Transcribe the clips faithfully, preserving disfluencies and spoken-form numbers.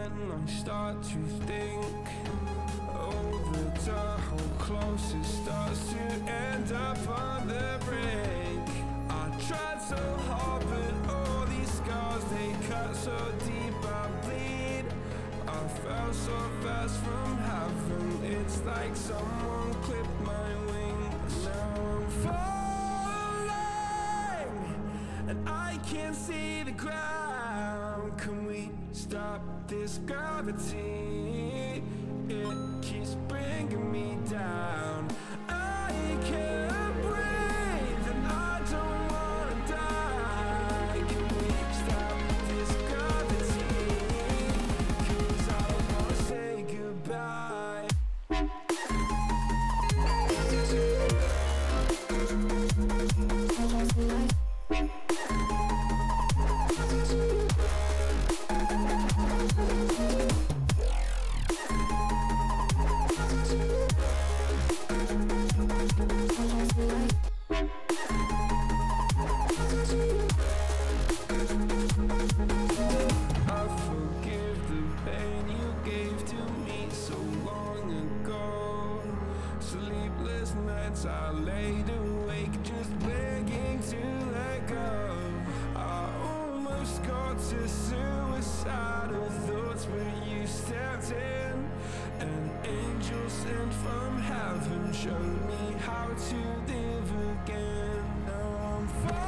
when I start to think, oh, the door closes, starts to end up on the brink. I tried so hard, but all these scars, they cut so deep, I bleed. I fell so fast from heaven, it's like someone clipped my wings. Now I'm falling, and I can't see the ground. Can we stop this gravity? It keeps bringing me down. I can't breathe and I don't wanna die. Can we stop this gravity? 'Cause I don't wanna say goodbye. I laid awake just begging to let go. I almost got to suicidal thoughts, but you stepped in. An angel sent from heaven showed me how to live again. Now I'm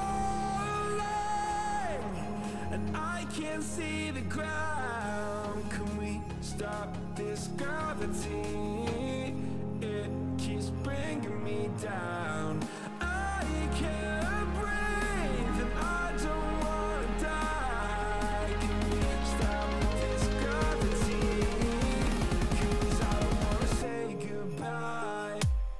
falling, and I can't see the ground. Can we stop this gravity? It keeps bringing me down. I can't breathe and I don't wanna die. Can we stop this gravity? 'Cause I don't wanna say goodbye.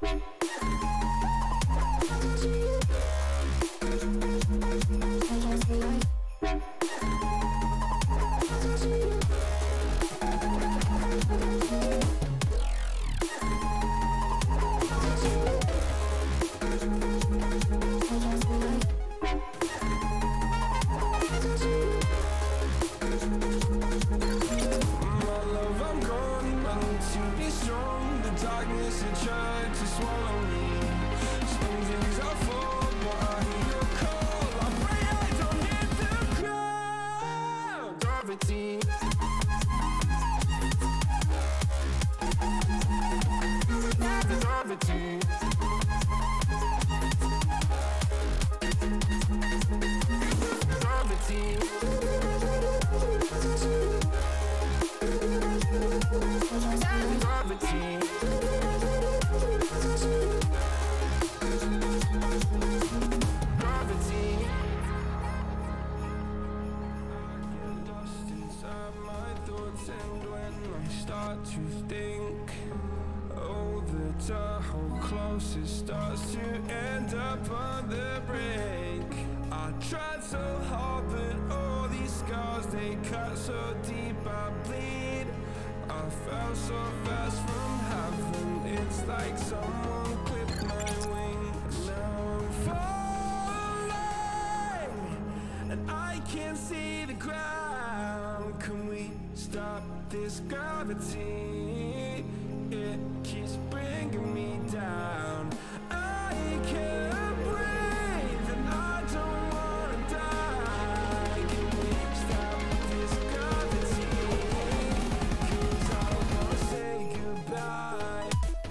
Darkness had tried to swallow me. Some things I fall, but I hear your call. I pray I don't hit the ground. Gravity. Gravity. Gravity. Gravity. Gravity. I get lost inside my thoughts, and when I start to think, oh, the door closes, starts to end up on the brink. I tried so hard, but all these scars, they cut so deep, I bleed. I fell so fast from heaven, it's like someone clipped my wings. Now I'm falling, and I can't see the ground. Can we stop this gravity? It keeps bringing me down. I can't breathe and I don't wanna die. Can we stop this gravity? 'Cause I don't wanna say goodbye.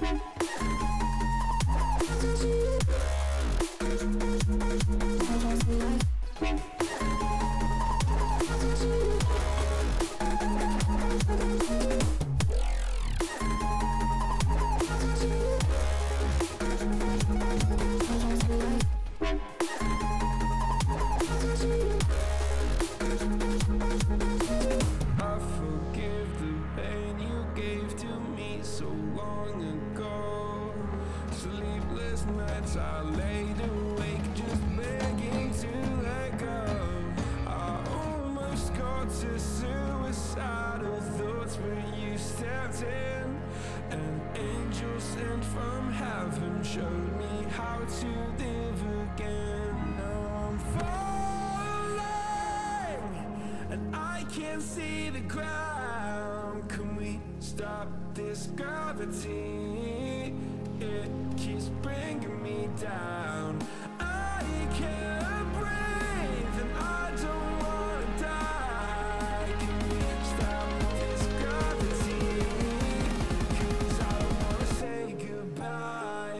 I forgive the pain you gave to me so long ago. Sleepless nights I laid awake just begging to let go. I almost got to suicidal thoughts, but you stepped in. An angel sent from heaven showed me how to live again. Now I'm falling, and I can't see the ground. ground. Can we stop this gravity? It keeps bringing me down. I can't breathe and I don't wanna die. Can we stop this gravity? 'Cause I don't wanna say goodbye.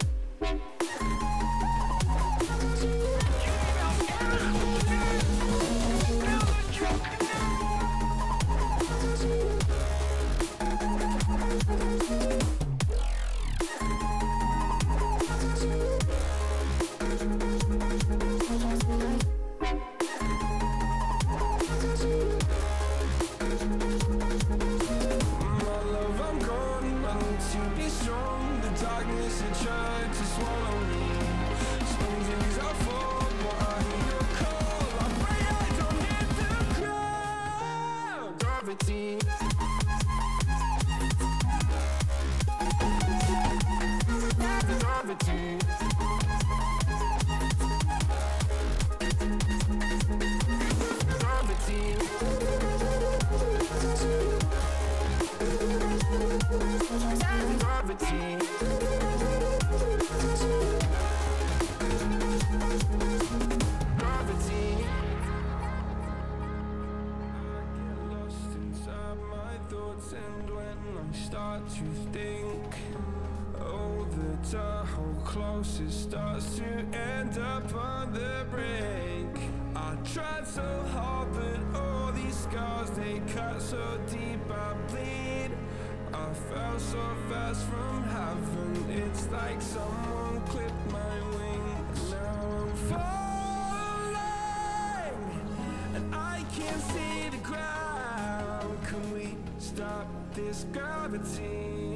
And when I start to think, oh, the Tahoe closest starts to end up on the brink. I tried so hard, but all these scars, they cut so deep, I bleed. I fell so fast from heaven, it's like someone clipped my wings. Now I'm falling, and I can't see the ground. Can we stop this gravity?